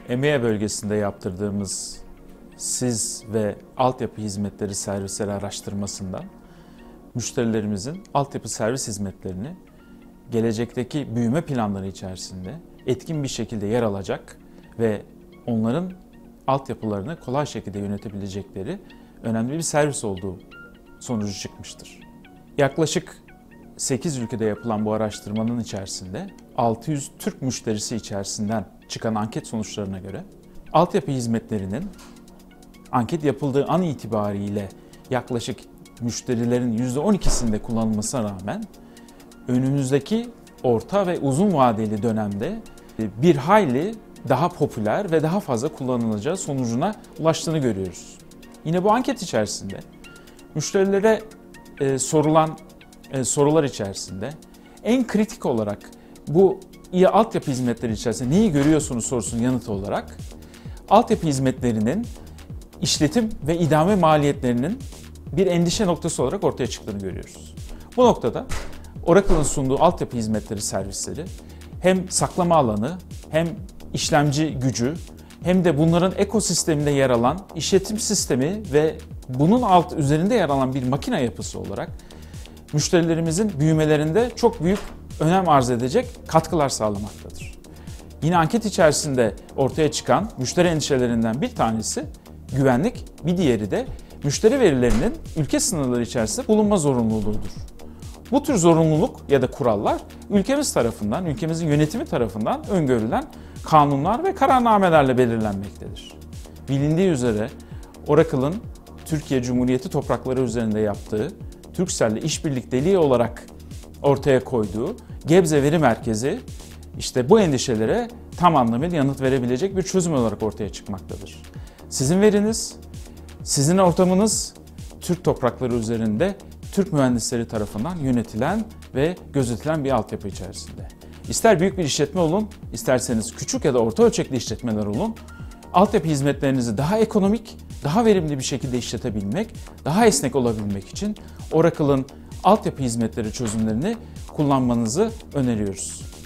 EMEA bölgesinde yaptırdığımız SİZ ve altyapı hizmetleri servisleri araştırmasından müşterilerimizin altyapı servis hizmetlerini gelecekteki büyüme planları içerisinde etkin bir şekilde yer alacak ve onların altyapılarını kolay şekilde yönetebilecekleri önemli bir servis olduğu sonucu çıkmıştır. Yaklaşık 8 ülkede yapılan bu araştırmanın içerisinde 600 Türk müşterisi içerisinden çıkan anket sonuçlarına göre altyapı hizmetlerinin anket yapıldığı an itibariyle yaklaşık müşterilerin %12'sinde kullanılmasına rağmen önümüzdeki orta ve uzun vadeli dönemde bir hayli daha popüler ve daha fazla kullanılacağı sonucuna ulaştığını görüyoruz. Yine bu anket içerisinde müşterilere sorulan sorular içerisinde en kritik olarak bu altyapı hizmetleri içerisinde neyi görüyorsunuz sorusunun yanıtı olarak altyapı hizmetlerinin işletim ve idame maliyetlerinin bir endişe noktası olarak ortaya çıktığını görüyoruz. Bu noktada Oracle'ın sunduğu altyapı hizmetleri servisleri hem saklama alanı hem işlemci gücü hem de bunların ekosisteminde yer alan işletim sistemi ve bunun üzerinde yer alan bir makine yapısı olarak müşterilerimizin büyümelerinde çok büyük önem arz edecek katkılar sağlamaktadır. Yine anket içerisinde ortaya çıkan müşteri endişelerinden bir tanesi güvenlik, bir diğeri de müşteri verilerinin ülke sınırları içerisinde bulunma zorunluluğudur. Bu tür zorunluluk ya da kurallar ülkemiz tarafından, ülkemizin yönetimi tarafından öngörülen kanunlar ve kararnamelerle belirlenmektedir. Bilindiği üzere Oracle'ın Türkiye Cumhuriyeti toprakları üzerinde yaptığı Turkcell'le işbirlikteliği olarak ortaya koyduğu Gebze Veri Merkezi işte bu endişelere tam anlamıyla yanıt verebilecek bir çözüm olarak ortaya çıkmaktadır. Sizin veriniz, sizin ortamınız Türk toprakları üzerinde Türk mühendisleri tarafından yönetilen ve gözetilen bir altyapı içerisinde. İster büyük bir işletme olun, isterseniz küçük ya da orta ölçekli işletmeler olun, altyapı hizmetlerinizi daha ekonomik, daha verimli bir şekilde işletebilmek, daha esnek olabilmek için Oracle'ın altyapı hizmetleri çözümlerini kullanmanızı öneriyoruz.